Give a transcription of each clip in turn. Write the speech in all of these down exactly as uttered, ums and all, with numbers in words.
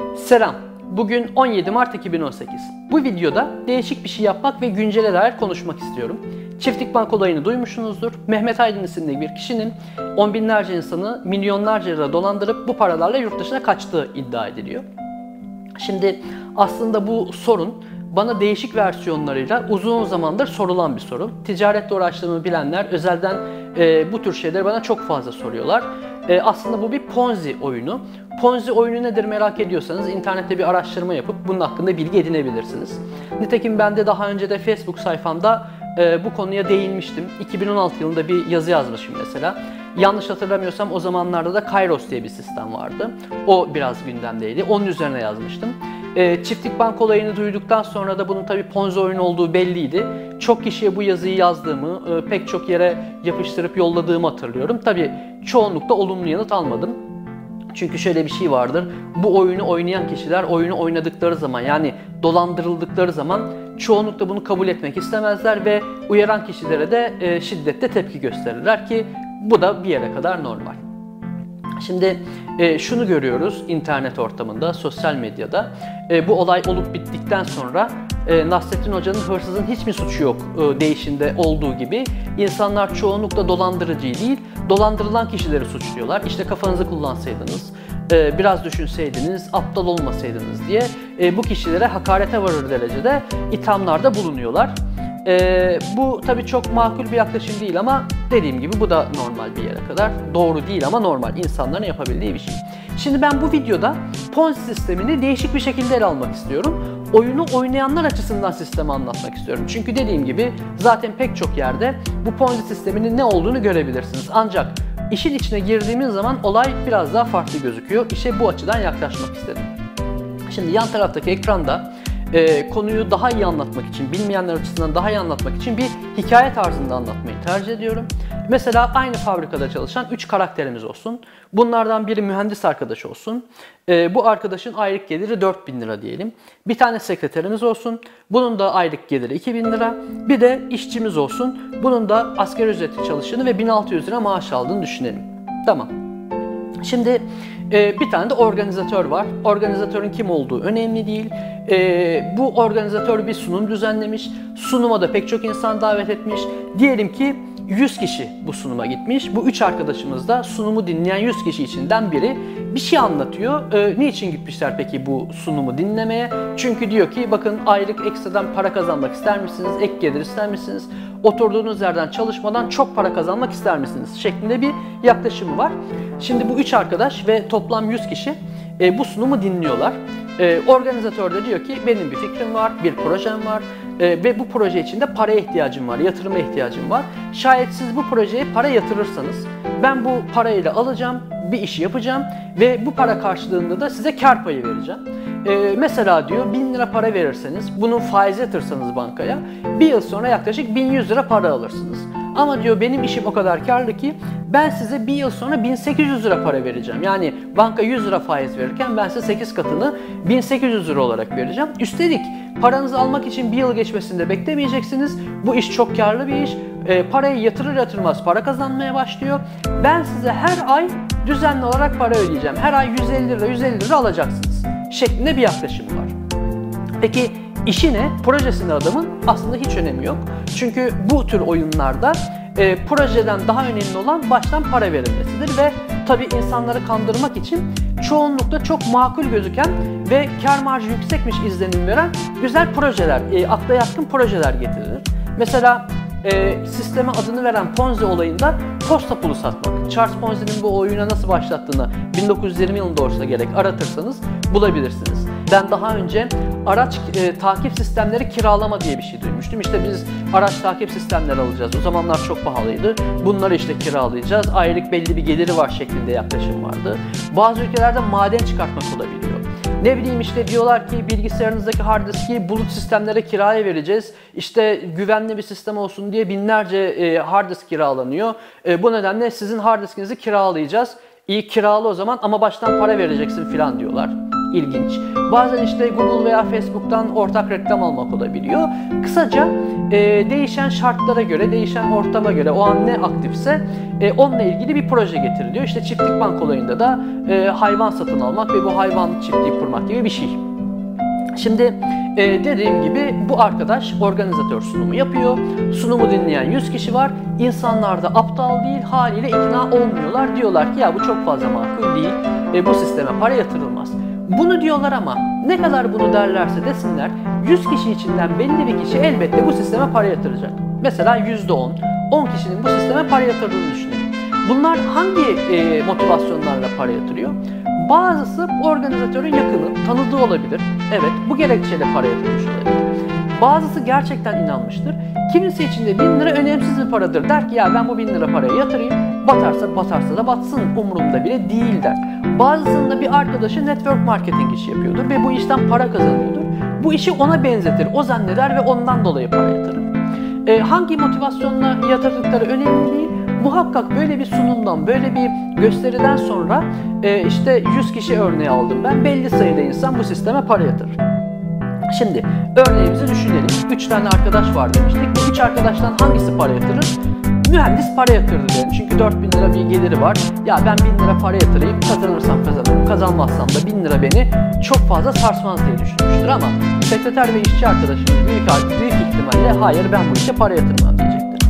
Selam. Bugün on yedi Mart iki bin on sekiz. Bu videoda değişik bir şey yapmak ve güncele dair konuşmak istiyorum. Çiftlik bank olayını duymuşsunuzdur. Mehmet Aydın isimli bir kişinin on binlerce insanı milyonlarca lira dolandırıp bu paralarla yurt dışına kaçtığı iddia ediliyor. Şimdi aslında bu sorun bana değişik versiyonlarıyla uzun zamandır sorulan bir soru. Ticaretle uğraştığımı bilenler özelden e, bu tür şeyleri bana çok fazla soruyorlar. E, aslında bu bir Ponzi oyunu. Ponzi oyunu nedir merak ediyorsanız internette bir araştırma yapıp bunun hakkında bilgi edinebilirsiniz. Nitekim ben de daha önce de Facebook sayfamda e, bu konuya değinmiştim. iki bin on altı yılında bir yazı yazmışım mesela. Yanlış hatırlamıyorsam o zamanlarda da Kairos diye bir sistem vardı. O biraz gündemdeydi. Onun üzerine yazmıştım. E, çiftlik bank olayını duyduktan sonra da bunun tabii Ponzi oyunu olduğu belliydi. Çok kişiye bu yazıyı yazdığımı, e, pek çok yere yapıştırıp yolladığımı hatırlıyorum. Tabii çoğunlukla olumlu yanıt almadım. Çünkü şöyle bir şey vardır. Bu oyunu oynayan kişiler oyunu oynadıkları zaman, yani dolandırıldıkları zaman çoğunlukla bunu kabul etmek istemezler ve uyaran kişilere de e, şiddetle tepki gösterirler ki bu da bir yere kadar normal. Şimdi e, şunu görüyoruz internet ortamında, sosyal medyada. E, bu olay olup bittikten sonra e, Nasrettin Hoca'nın hırsızın hiçbir suçu yok e, deyişinde olduğu gibi insanlar çoğunlukla dolandırıcıyı değil, dolandırılan kişileri suçluyorlar. İşte kafanızı kullansaydınız, e, biraz düşünseydiniz, aptal olmasaydınız diye e, bu kişilere hakarete varır derecede ithamlarda bulunuyorlar. Ee, bu tabii çok makul bir yaklaşım değil ama dediğim gibi bu da normal bir yere kadar. Doğru değil ama normal. İnsanların yapabildiği bir şey. Şimdi ben bu videoda Ponzi sistemini değişik bir şekilde ele almak istiyorum. Oyunu oynayanlar açısından sistemi anlatmak istiyorum. Çünkü dediğim gibi zaten pek çok yerde bu Ponzi sisteminin ne olduğunu görebilirsiniz. Ancak işin içine girdiğimiz zaman olay biraz daha farklı gözüküyor. İşe bu açıdan yaklaşmak istedim. Şimdi yan taraftaki ekranda E, konuyu daha iyi anlatmak için, bilmeyenler açısından daha iyi anlatmak için bir hikaye tarzında anlatmayı tercih ediyorum. Mesela aynı fabrikada çalışan üç karakterimiz olsun. Bunlardan biri mühendis arkadaş olsun. E, bu arkadaşın aylık geliri dört bin lira diyelim. Bir tane sekreterimiz olsun. Bunun da aylık geliri iki bin lira. Bir de işçimiz olsun. Bunun da asgari ücretli çalıştığını ve bin altı yüz lira maaş aldığını düşünelim. Tamam. Şimdi e, bir tane de organizatör var. Organizatörün kim olduğu önemli değil. E, bu organizatör bir sunum düzenlemiş. Sunuma da pek çok insan davet etmiş. Diyelim ki yüz kişi bu sunuma gitmiş. Bu üç arkadaşımız da sunumu dinleyen yüz kişi içinden biri bir şey anlatıyor. E, niçin gitmişler peki bu sunumu dinlemeye? Çünkü diyor ki bakın aylık ekstradan para kazanmak ister misiniz? Ek gelir ister misiniz? Oturduğunuz yerden çalışmadan çok para kazanmak ister misiniz? Şeklinde bir yaklaşımı var. Şimdi bu üç arkadaş ve toplam yüz kişi e, bu sunumu dinliyorlar. E, organizatör de diyor ki benim bir fikrim var, bir projem var e, ve bu proje için de paraya ihtiyacım var, yatırıma ihtiyacım var. Şayet siz bu projeye para yatırırsanız ben bu parayla alacağım, bir işi yapacağım ve bu para karşılığında da size kar payı vereceğim. Ee, mesela diyor bin lira para verirseniz, bunun faizi yatırsanız bankaya bir yıl sonra yaklaşık bin yüz lira para alırsınız. Ama diyor benim işim o kadar karlı ki ben size bir yıl sonra bin sekiz yüz lira para vereceğim. Yani banka yüz lira faiz verirken ben size sekiz katını bin sekiz yüz lira olarak vereceğim. Üstelik paranızı almak için bir yıl geçmesinde beklemeyeceksiniz. Bu iş çok karlı bir iş. E, parayı yatırır yatırmaz para kazanmaya başlıyor. Ben size her ay düzenli olarak para ödeyeceğim. Her ay yüz elli lira yüz elli lira alacaksınız şeklinde bir yaklaşım var. Peki işi ne? Projesinin adamın aslında hiç önemi yok. Çünkü bu tür oyunlarda e, projeden daha önemli olan baştan para verilmesidir ve tabii insanları kandırmak için çoğunlukla çok makul gözüken ve kar marjı yüksekmiş izlenim veren güzel projeler, e, akla yatkın projeler getirilir. Mesela e, sisteme adını veren Ponzi olayında posta pulu satmak. Charles Ponzi'nin bu oyuna nasıl başlattığını bin dokuz yüz yirmi yılında olsa gerek aratırsanız bulabilirsiniz. Ben daha önce araç e, takip sistemleri kiralama diye bir şey duymuştum. İşte biz araç takip sistemleri alacağız. O zamanlar çok pahalıydı. Bunları işte kiralayacağız. Aylık belli bir geliri var şeklinde yaklaşım vardı. Bazı ülkelerde maden çıkartmak olabiliyor. Ne bileyim işte diyorlar ki bilgisayarınızdaki hard diski bulut sistemlere kiraya vereceğiz. İşte güvenli bir sistem olsun diye binlerce e, hard disk kiralanıyor. E, bu nedenle sizin hard diskinizi kiralayacağız. İyi kiralı o zaman ama baştan para vereceksin filan diyorlar. İlginç. Bazen işte Google veya Facebook'tan ortak reklam almak olabiliyor. Kısaca e, değişen şartlara göre, değişen ortama göre o an ne aktifse e, onunla ilgili bir proje getiriliyor. İşte çiftlik bank olayında da e, hayvan satın almak ve bu hayvan çiftliği kurmak gibi bir şey. Şimdi e, dediğim gibi bu arkadaş organizatör sunumu yapıyor. Sunumu dinleyen yüz kişi var. İnsanlar da aptal değil, haliyle ikna olmuyorlar. Diyorlar ki ya bu çok fazla makul değil, e, bu sisteme para yatırılmaz. Bunu diyorlar ama ne kadar bunu derlerse desinler yüz kişi içinden belli bir kişi elbette bu sisteme para yatıracak. Mesela yüzde on, on kişinin bu sisteme para yatırdığını düşünelim. Bunlar hangi e, motivasyonlarla para yatırıyor? Bazısı organizatörün yakını, tanıdığı olabilir. Evet, bu gerekçeyle para yatırmış olabilir. Bazısı gerçekten inanmıştır. Kimisi için de bin lira önemsiz bir paradır. Der ki ya ben bu bin lira paraya yatırayım, batarsa batarsa da batsın, umurumda bile değil der. Bazısında bir arkadaşı network marketing işi yapıyordur ve bu işten para kazanıyordur. Bu işi ona benzetir, o zanneder ve ondan dolayı para yatırır. Ee, hangi motivasyonla yatırdıkları önemli değil. Muhakkak böyle bir sunumdan, böyle bir gösteriden sonra e, işte yüz kişi örneği aldım ben. Belli sayıda insan bu sisteme para yatırır. Şimdi örneğimizi düşünelim. üç tane arkadaş var demiştik. Bu üç arkadaştan hangisi para yatırır? Mühendis para yatırdı diyelim. Çünkü dört bin lira bir geliri var. Ya ben bin lira para yatırayım, kazanırsam kazanırım, kazanmazsam da bin lira beni çok fazla sarsmaz diye düşünmüştür ama sekreter ve işçi arkadaşımız büyük, büyük ihtimalle hayır ben bu işe para yatırmam diyecektir.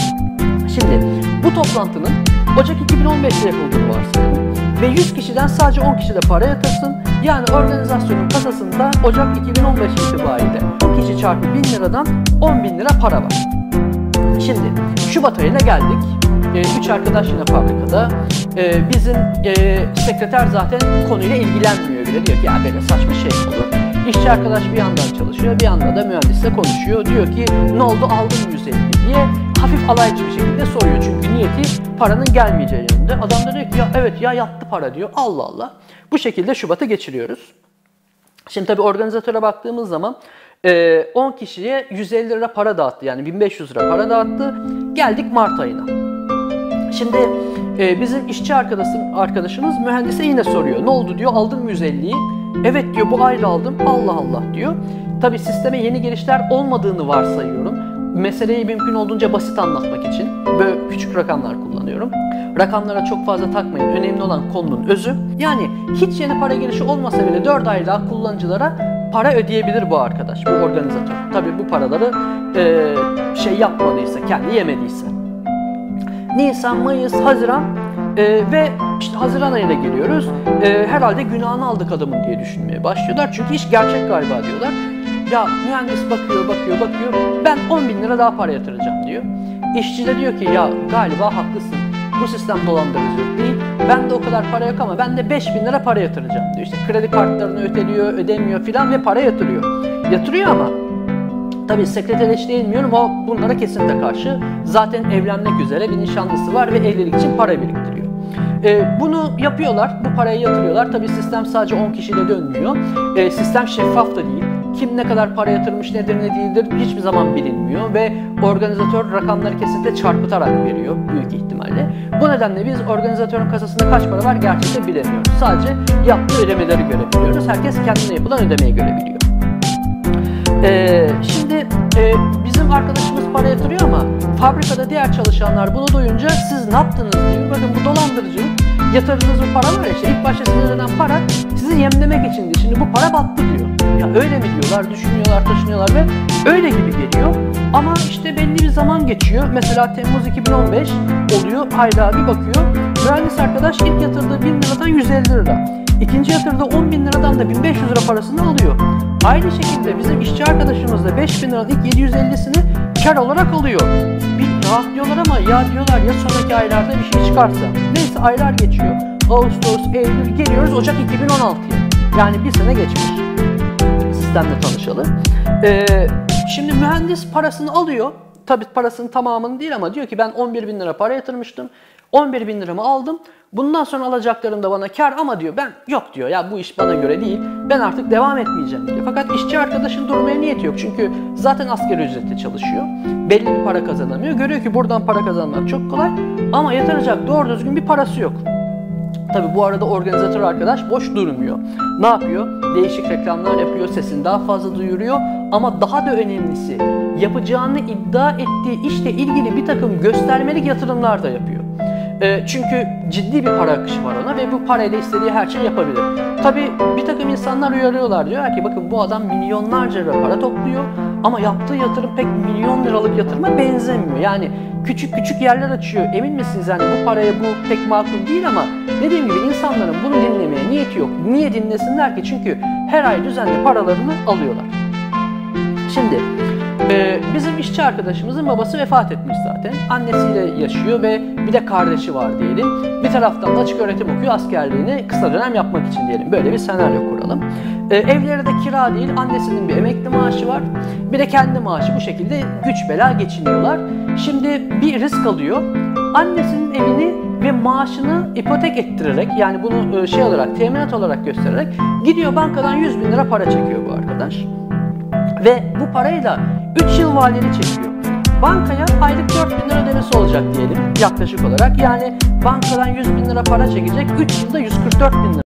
Şimdi bu toplantının Ocak iki bin on beş'te yapıldığını varsayalım ve yüz kişiden sadece on kişi de para yatırsın. Yani organizasyonun kasasında Ocak iki bin on beş itibariyle on kişi çarpı bin liradan on bin lira para var. Şimdi Şubat ayına geldik. Üç arkadaş yine fabrikada. Ee, bizim e, sekreter zaten konuyla ilgilenmiyor bile. Diyor ki ya böyle saçma şey olur. İşçi arkadaş bir yandan çalışıyor, bir yandan da mühendisle konuşuyor. Diyor ki ne oldu aldın yüz elli diye hafif alaycı bir şekilde soruyor. Çünkü niyeti paranın gelmeyeceği yönünde. Adam da diyor ki ya evet ya yattı para diyor. Allah Allah. Bu şekilde Şubat'ı geçiriyoruz. Şimdi tabii organizatöre baktığımız zaman on kişiye yüz elli lira para dağıttı. Yani bin beş yüz lira para dağıttı. Geldik Mart ayına. Şimdi bizim işçi arkadaşım, arkadaşımız mühendise yine soruyor. Ne oldu diyor, aldın mı yüz elliyi? Evet diyor, bu ayda aldım. Allah Allah diyor. Tabii sisteme yeni girişler olmadığını varsayıyorum. Meseleyi mümkün olduğunca basit anlatmak için böyle küçük rakamlar kullanıyorum. Rakamlara çok fazla takmayın. Önemli olan konunun özü. Yani hiç yeni para girişi olmasa bile dört ay daha kullanıcılara para ödeyebilir bu arkadaş, bu organizatör. Tabii bu paraları e, şey yapmadıysa, kendi yemediyse. Nisan, Mayıs, Haziran e, ve işte Haziran ayına geliyoruz. E, herhalde günahını aldık adamın diye düşünmeye başlıyorlar. Çünkü iş gerçek galiba diyorlar. Ya mühendis bakıyor, bakıyor, bakıyor. Ben on bin lira daha para yatıracağım diyor. İşçi de diyor ki ya galiba haklısın. Bu sistem dolandırıcılık değil. Ben de o kadar para yok ama ben de beş bin lira para yatıracağım diyor. İşte kredi kartlarını ödeliyor, ödemiyor filan ve para yatırıyor. Yatırıyor ama tabii sekreter eş değilmiyorum, o bunlara kesinlikle karşı. Zaten evlenmek üzere bir nişanlısı var ve evlilik için para biriktiriyor. Ee, bunu yapıyorlar, bu parayı yatırıyorlar. Tabii sistem sadece on kişiyle dönmüyor. Ee, sistem şeffaf da değil. Kim ne kadar para yatırmış, nedir ne değildir hiçbir zaman bilinmiyor ve organizatör rakamları kesinlikle çarpıtarak veriyor büyük ihtimalle. Bu nedenle biz organizatörün kasasında kaç para var gerçekten bilemiyoruz. Sadece yaptığı ödemeleri görebiliyoruz. Herkes kendine yapılan ödemeyi görebiliyor. Ee, şimdi e, bizim arkadaşımız para yatırıyor ama fabrikada diğer çalışanlar bunu duyunca siz ne yaptınız diyor. Bakın bu dolandırıcılık, yatırdığınız bu para var ya, işte ilk başta size ödenen para sizi yemlemek içindi. Şimdi bu para battı diyor. Ya öyle mi diyorlar, düşünüyorlar, taşınıyorlar ve öyle gibi geliyor. Ama işte belli bir zaman geçiyor. Mesela Temmuz iki bin on beş oluyor, hayda bir bakıyor. Mühendis arkadaş ilk yatırdığı bin liradan yüz elli lira. İkinci yatırdığı on bin liradan da bin beş yüz lira parasını alıyor. Aynı şekilde bizim işçi arkadaşımız da beş bin liranın ilk yedi yüz ellisini kar olarak alıyor. Bir rahatlıyorlar ama ya diyorlar ya sonraki aylarda bir şey çıkarsa. Neyse aylar geçiyor. Ağustos, Eylül geliyoruz Ocak iki bin on altıya. Yani bir sene geçmiş. Sistemle tanışalı. Ee, şimdi mühendis parasını alıyor. Tabii parasının tamamını değil ama diyor ki ben on bir bin lira para yatırmıştım. on bir bin liramı aldım. Bundan sonra alacaklarım da bana kar ama diyor ben yok diyor ya bu iş bana göre değil. Ben artık devam etmeyeceğim diyor. Fakat işçi arkadaşın durmaya niyeti yok. Çünkü zaten asgari ücretle çalışıyor. Belli bir para kazanamıyor. Görüyor ki buradan para kazanmak çok kolay. Ama yatıracak doğru düzgün bir parası yok. Tabi bu arada organizatör arkadaş boş durmuyor. Ne yapıyor? Değişik reklamlar yapıyor, sesini daha fazla duyuruyor ama daha da önemlisi yapacağını iddia ettiği işle ilgili bir takım göstermelik yatırımlar da yapıyor. E, çünkü ciddi bir para akışı var ona ve bu parayla istediği her şeyi yapabilir. Tabi bir takım insanlar uyarıyorlar, diyorlar ki bakın bu adam milyonlarca lira para topluyor ama yaptığı yatırım pek milyon liralık yatırıma benzemiyor. Yani küçük küçük yerler açıyor. Emin misiniz yani bu paraya bu pek makul değil ama dediğim gibi insanların bunu dinlemeye niyeti yok. Niye dinlesinler ki? Çünkü her ay düzenli paralarını alıyorlar. Şimdi e, bizim işçi arkadaşımızın babası vefat etmiş zaten. Annesiyle yaşıyor ve bir de kardeşi var diyelim. Bir taraftan da açık öğretim okuyor, askerliğini kısa dönem yapmak için diyelim. Böyle bir senaryo kuralım. E, evleri de kira değil, annesinin bir emekli maaşı var. Bir de kendi maaşı, bu şekilde güç bela geçiniyorlar. Şimdi bir risk alıyor. Annesinin evini ve maaşını ipotek ettirerek, yani bunu şey olarak, teminat olarak göstererek gidiyor bankadan yüz bin lira para çekiyor bu arkadaş. Ve bu parayla üç yıl vadeli çekiyor. Bankaya aylık dört bin lira ödemesi olacak diyelim yaklaşık olarak. Yani bankadan yüz bin lira para çekecek, üç yılda yüz kırk dört bin lira.